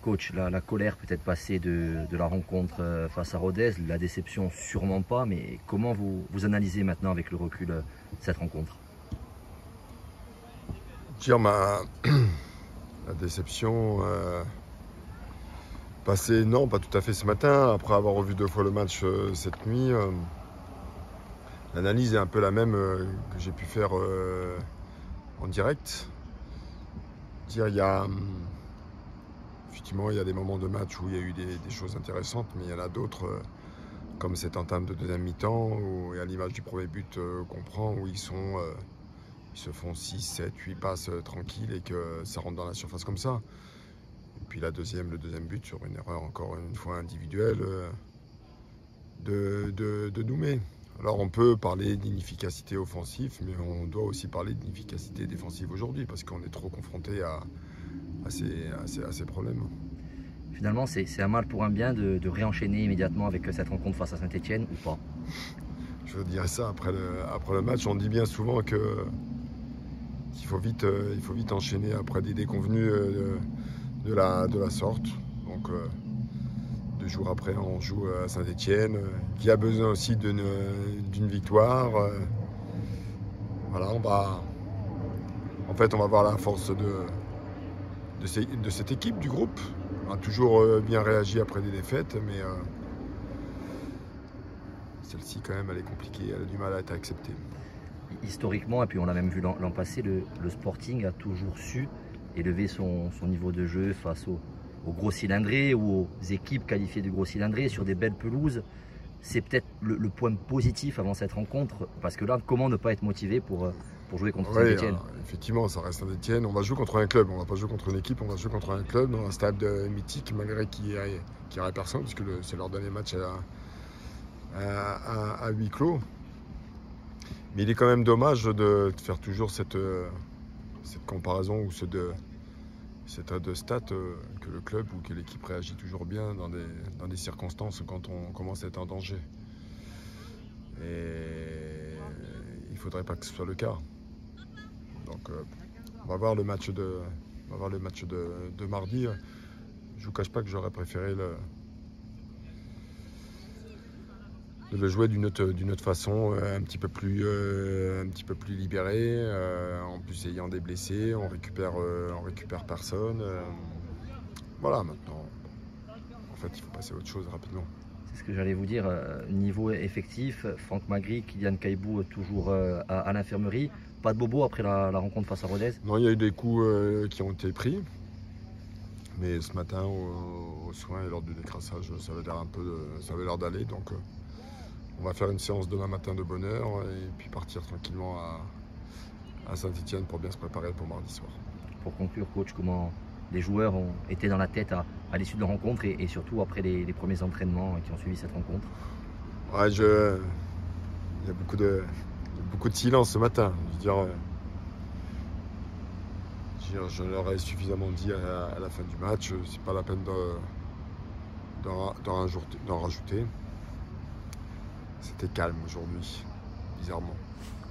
Coach, la colère peut être passée de la rencontre face à Rodez, la déception sûrement pas, mais comment vous analysez maintenant avec le recul cette rencontre? Dire la déception passée, non, pas tout à fait ce matin. Après avoir revu 2 fois le match cette nuit, l'analyse est un peu la même que j'ai pu faire en direct. Dire, effectivement, il y a des moments de match où il y a eu des choses intéressantes, mais il y en a d'autres, comme cette entame de deuxième mi-temps, où, et à l'image du premier but qu'on prend, où ils se font 6, 7, 8 passes tranquilles et que ça rentre dans la surface comme ça. Et puis le deuxième but sur une erreur encore une fois individuelle de Doumé. Alors on peut parler d'inefficacité offensive, mais on doit aussi parler d'inefficacité défensive aujourd'hui, parce qu'on est trop confronté à ces problèmes. Finalement, c'est un mal pour un bien de réenchaîner immédiatement avec cette rencontre face à Saint-Etienne ou pas? Je veux dire ça après le match. On dit bien souvent qu'il faut vite enchaîner après des déconvenues de la sorte. Donc 2 jours après, on joue à Saint-Etienne, qui a besoin aussi d'une victoire. Voilà, on va voir la force de cette équipe, du groupe. On a toujours bien réagi après des défaites, mais celle-ci, quand même, elle est compliquée, elle a du mal à être acceptée. Historiquement, et puis on l'a même vu l'an passé, le Sporting a toujours su élever son niveau de jeu face aux gros cylindrés ou aux équipes qualifiées de gros cylindrés sur des belles pelouses. C'est peut-être le point positif avant cette rencontre, parce que là, comment ne pas être motivé pour jouer contre Saint-Etienne? Effectivement, ça reste Saint-Etienne. On va jouer contre un club, on ne va pas jouer contre une équipe, on va jouer contre un club dans un stade mythique, malgré qu'il n'y ait personne, puisque c'est leur dernier match à huis clos. Mais il est quand même dommage de faire toujours cette comparaison ou cet état de stats que le club ou que l'équipe réagit toujours bien dans des circonstances quand on commence à être en danger. Et il ne faudrait pas que ce soit le cas. Donc on va voir le match de mardi. Je ne vous cache pas que j'aurais préféré le jouer d'une autre façon, un petit peu plus libéré. En plus, ayant des blessés, on récupère personne. Voilà, maintenant, en fait, il faut passer à autre chose rapidement. C'est ce que j'allais vous dire. Niveau effectif, Franck Magri, Kylian Kaibou toujours à l'infirmerie. Pas de bobo après la rencontre face à Rodez? Non, il y a eu des coups qui ont été pris. Mais ce matin, aux soins et lors du décrassage, ça avait l'air d'aller. Donc, on va faire une séance demain matin de bonne heure et puis partir tranquillement à Saint-Etienne pour bien se préparer pour mardi soir. Pour conclure, coach, comment les joueurs ont été dans la tête à l'issue de la rencontre et surtout après les premiers entraînements qui ont suivi cette rencontre? Ouais, il y a beaucoup de silence ce matin. Je leur ai suffisamment dit à la fin du match, c'est pas la peine d'en rajouter. C'était calme aujourd'hui, bizarrement.